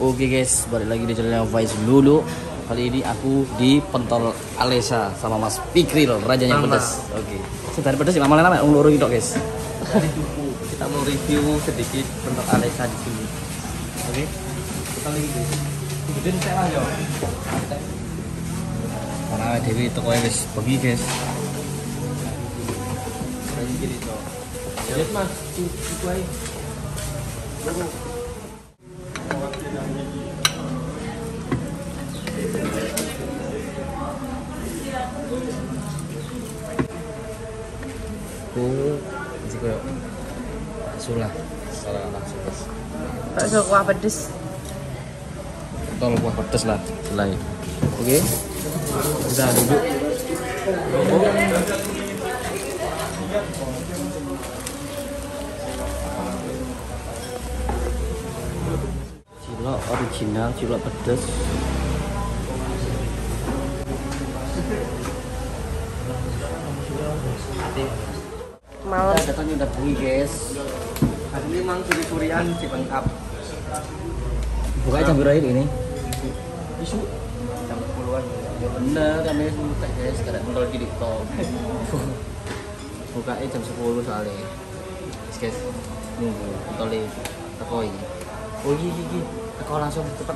Oke guys, balik lagi di channelnya Faiz Lulu. Kali ini aku di Pentol Alesa sama Mas Pikril, rajanya pedas. Oke. Sebentar pedas sih, mamalnya nama loro itu guys. Kita mau review sedikit Pentol Alesa di sini. Oke. Kita lagi di Kemudian saya lah yo. Karena Dewi toko guys, pergi guys. Lagi gini toh. Lihat Mas, itu aja. Masih koyo sulah secara langsung guys. Bakso kuah pedes. Pentol kuah pedas lah, selai. Oke. Kita duduk. Cilok original, cilok pedas. Malam. Kita datangnya udah bunyi guys. Hari ini mang curi-curian si lengkap. Bukanya jam berapa ini? Isu jam 10-an. Ya bener, kami buka guys, karena pentol gini toh. Bukanya jam 10 soalnya. Guys, nunggu pentolnya tekoi. Oh iya, teko langsung cepet.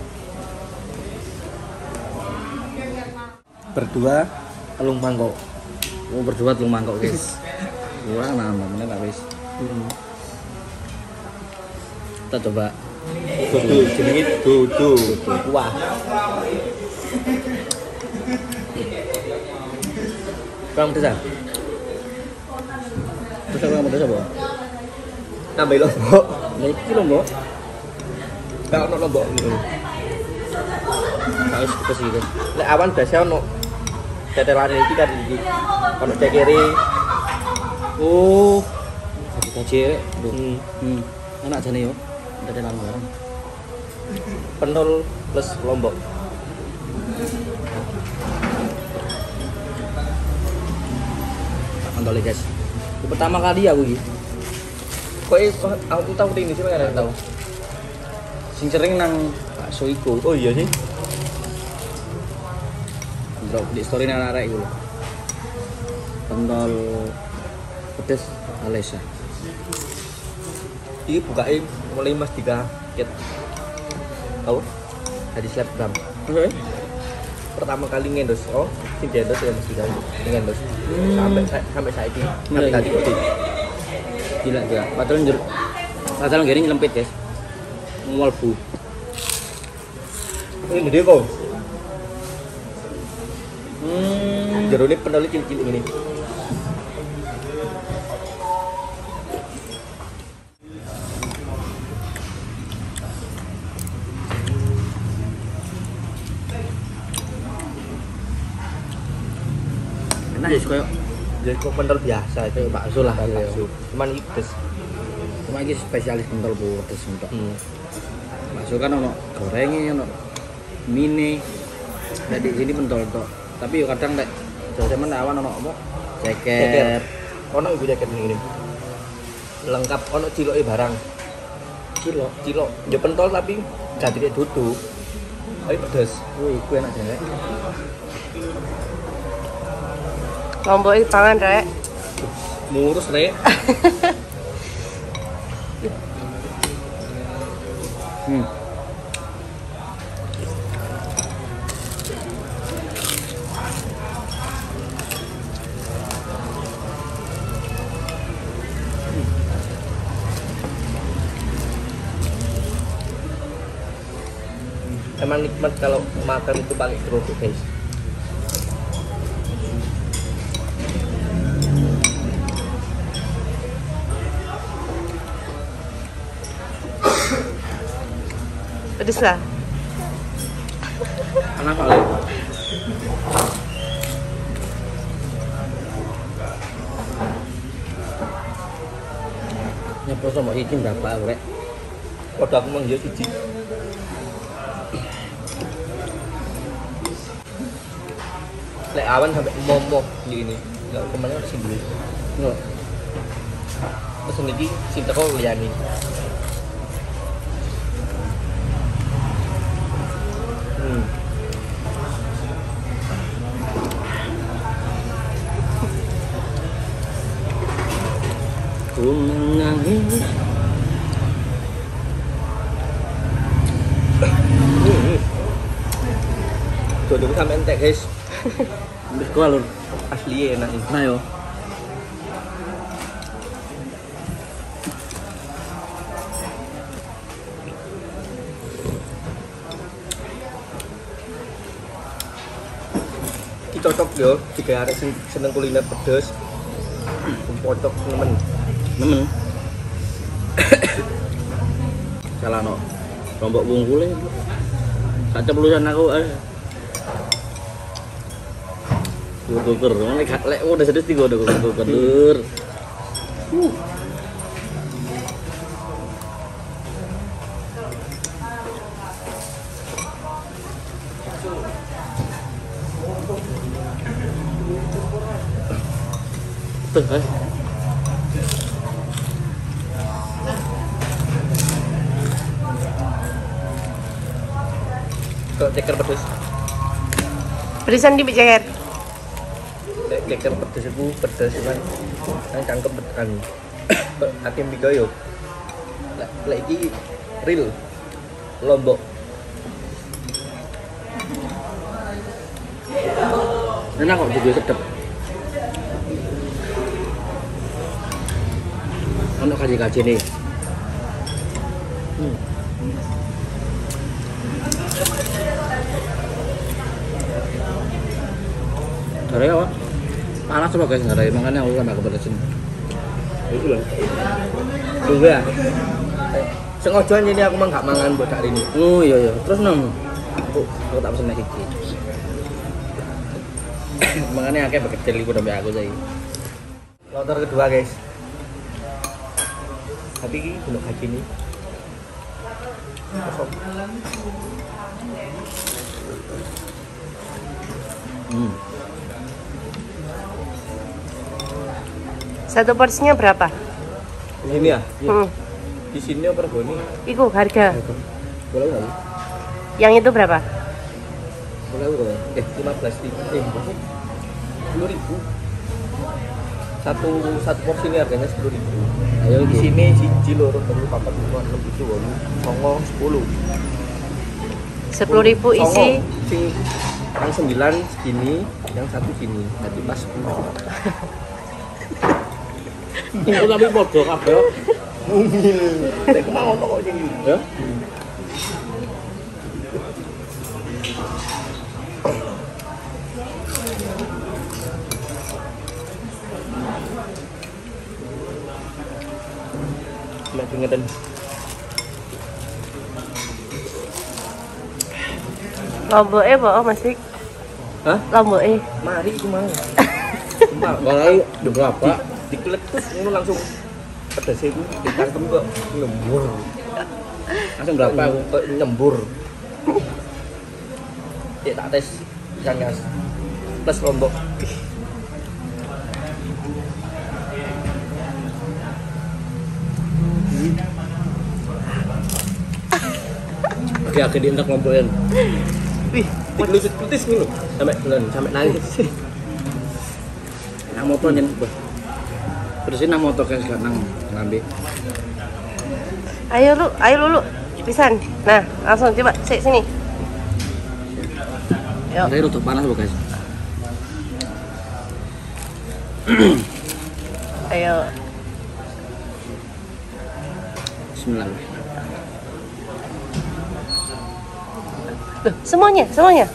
Berdua telung mangkok. Oh berdua telung mangkok guys. Kurang nambah bener tak guys. Kita coba. Dudu jenenge dudu. Wah. Kurang pedes ah? Terus aku mau coba. Tambah lombok. Nah iki lho, Mbok. Gak ono lombok gitu. Harus pedes iki guys. Lek awan biasa ono tetelan iki kan iki. Ono cekere. Oh. Jadi cewek. Enak jane yo. Tetelan bareng. Pentol plus lombok. Pentol guys. Ini pertama kali aku iki. Kok aku tahu ini sih kan tahu. Sing sering nang bakso iku. Oh iya sih. Drop di story nang arek iku lho. Pentol pedes Alesa. Iki bukain mulai Mas dikaget. Tahu? Dari selebgram. Oke. Pertama kali ngendos. Oh, sing ngendos ya Mas Dika. Ngendos. Sampai saiki. Sampai tadi kok. Gila. Padahal gini nyelempit guys. Ngolbu. Ini gede kok. Jerone pentolnya cilik-cilik ini. Enak ya koyo. Jadi kok pentol biasa itu bakso lah. Cuman ini pedes. Cuma ini spesialis pentol pedes untuk. Bakso kan ono gorengnya, ono mie. Nah di sini pentol tok. Tapi yo kadang nek jaman awan ono apa? Ceker. Ono ibu ceker ini. Lengkap ono ciloke barang. Cilok. Ya pentol tapi ganti kayak dudu. Tapi pedes. Wih, iku enak jane. Lombok iki tangan rek. Murus rek. Emang nikmat kalau makan itu pakai kerupuk guys. Pedes lah. Enak kali. Nyeplos sama iki berapa rek? Kalau aku mang ya siji. Lek awan sampai momok di ini. Enggak kemana harus beli. Enggak. Terus ini sing teko liyane. Dodol sampe entek guys. Wis gua lur. Asli enak ini. Nah yo. Iki cocok yo, jika arek sing seneng kuliner pedes. Cocok nemen. Nemen. Salah no. Lombok bungkule. Kaca pelusan aku Gugur, lek udah sedih tiga udah gugur. Tuh, Kok ceker pedes? Pedesan di ceker. Ceker pedes itu pedes kan. Kan cangkep kan. Kok hakim tiga yo. Lek iki real Lombok. Enak kok juga sedap. Ono kaji-kaji nih. Dari apa? Panas coba guys, nggak ada makanya aku kan kepedesan. Itu loh. Tunggu ya. Sengaja ini aku mah nggak mangan buat hari ini. Oh iya. Terus nang. Aku tak pesen iki. Makanya akeh bekecil iku sampe aku saiki. Lontор kedua guys. Tapi ini belum kaji ini. Kosong. Satu porsinya berapa? Di sini ya? Hmm. Di sini apa regoni? Iku harga. Boleh nggak? Yang itu berapa? Boleh nggak? 15 ribu. 10 ribu. Satu porsi ini harganya 10 ribu. Ayo Di sini siji loro telu papat lima enam tujuh wolu songo 10. 10.000 isi. Sing yang 9 segini, yang satu sini. Jadi pas 10. Iku tapi podo kabeh. Mungil. Nek mau kok sing Ya. Nek ngeten. Lomboknya apa Mas Dik? Hah? Lomboknya. Mari itu mau. Sumpah, Kalau udah berapa? dikeletus ngono langsung pedes itu ditangkem kok nyembur. Langsung berapa aku? Kok nyembur. Ya tak tes Canyas. Plus Lombok. Oke, akhirnya diindak kelompokin. Wih, dikelucut-kelutis ngono. Sampai nangis. Nang motor nyen, Bos. Terusin nang motor guys, gak nang ngambil. Ayo lu. Pisan. Nah, langsung coba sini. Yuk. Saya rada panas loh guys. Ayo. Bismillah. Loh, semuanya.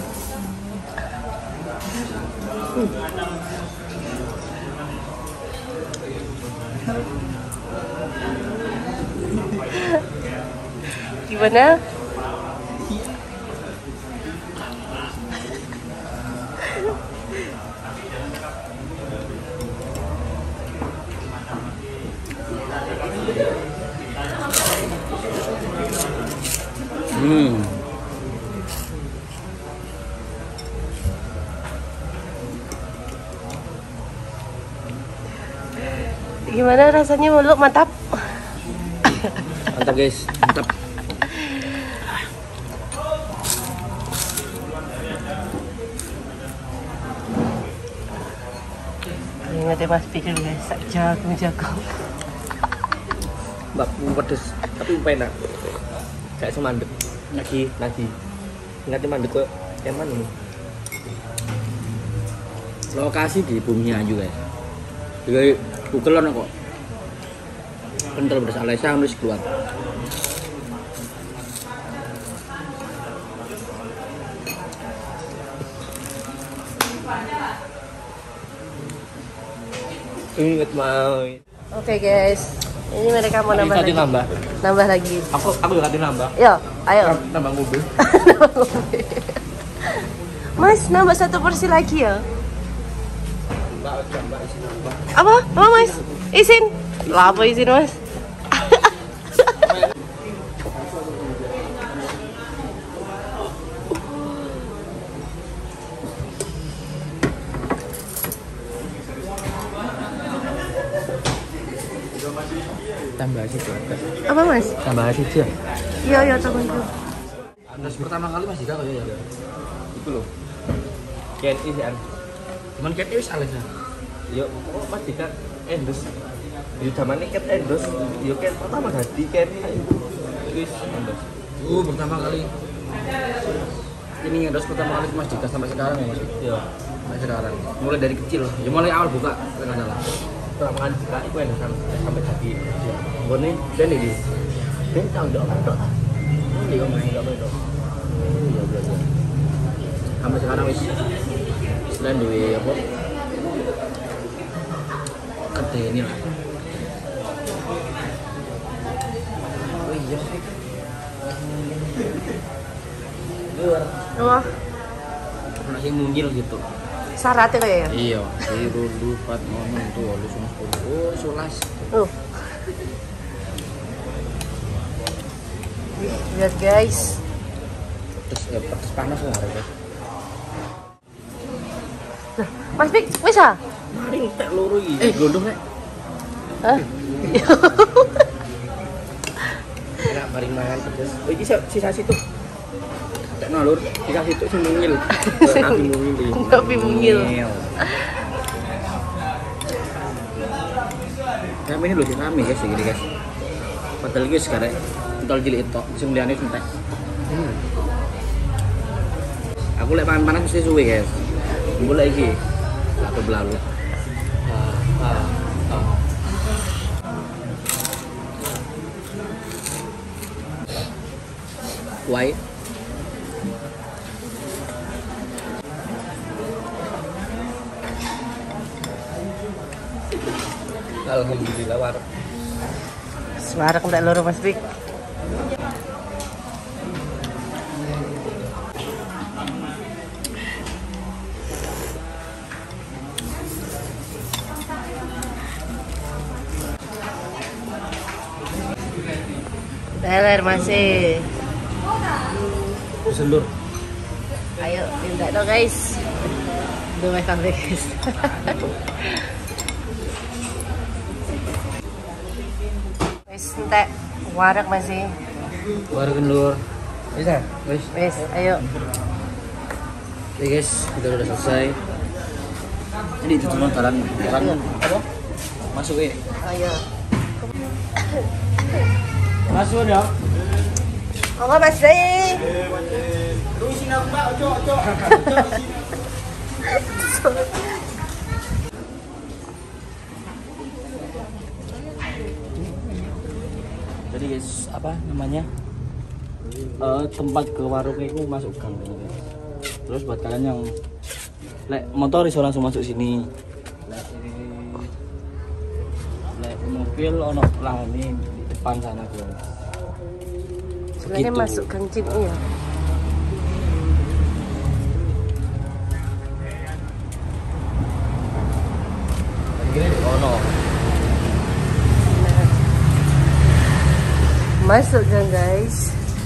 Gimana? Gimana rasanya mulut mantap? Mantap guys, mantap. Ingat ya Mas pikir guys, jago. mbak pedes tapi enak. Kayak semandek. Nagi. Ingat mandek kok eman ini. Lokasi di Bumiayu guys. Jadi Google ono kok. Kental pedas Alesa harus keluar. Ingat mau. Oke guys, ini mereka mau nambah lagi. Nambah lagi. Aku juga kasih nambah. Yo, ayo. Nambah mobil. Mas, nambah 1 porsi lagi ya. Mbak isi nambah. Apa? Apa Mas? Izin. Lah apa izin Mas? Tambah situ. Apa Mas? Tambah situ. Iya temanku. Terus pertama kali Mas Dika kayak ya. Itu loh. KNI sih an. Cuman kayak wis Alesa. Yo, Mas Dika endos. Yo zamane ket endos. Yo ket pertama dadi KNI. Wis endos. Pertama kali. Ini ngedos pertama kali Mas Dika sampai sekarang ya Mas. Yo, Sampai sekarang. Mulai dari kecil. Ya mulai awal buka enggak salah. pertama kali Dika iku endos sampai dadi. Bone dan ini. Ben tau ndok ndok. Iya, main enggak ndok. Iya, iya. Sampai sekarang wis selain duwe apa? Kete ini lah. Oh iya. Wah, Ono sing mungil gitu. syaratnya kayak ya. Iya, 1 2 4 6 7 8 9 10. Oh, 11. Lihat guys. Pedes panas lah guys. Lah, Mas Pik, wis ah? Maring tek loro iki. Gondong rek. Hah? Enak maring mangan pedes. Oh, iki sisa situ. Tak nalur, dikasih itu sing mungil. Nabi mungil. Nabi mungil. Kami ini loh sih rame guys, gini guys. Padahal guys sekarang pentol cilik itu, sing liyane entek. Aku lek pangan panas mesti suwe guys. Mulai iki. Aku belalu. Why? Alhamdulillah warung. Suara kendak loro Mas Pik. Teler masih. Selur. Ayo minta dong guys. Dua kali guys. Wis entek warak masih. Warung lur. Bisa? Wis. Wis, ayo. Oke guys, kita udah selesai. Ini itu cuma jalan apa? Masuk ya. Ayo. Masuk ya. Apa Mas Dai? Terusin aku Mbak, ojo. Jadi guys, apa namanya? Tempat ke warungnya itu masuk gang. Terus buat kalian yang lek motor iso langsung masuk sini. Lek mobil ono lah ini di depan sana guys. Sebenarnya masuk gang Cipni ya. Ono. Masuk gang guys.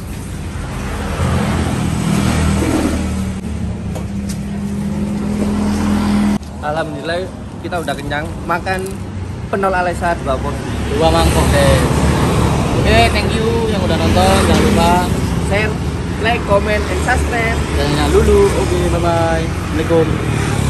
Alhamdulillah kita udah kenyang. Makan penol Alesa 2 mangkok guys. Oke, thank you yang udah nonton. Jangan lupa share, like, comment, and subscribe. dan dulu. Oke, bye bye. Assalamualaikum.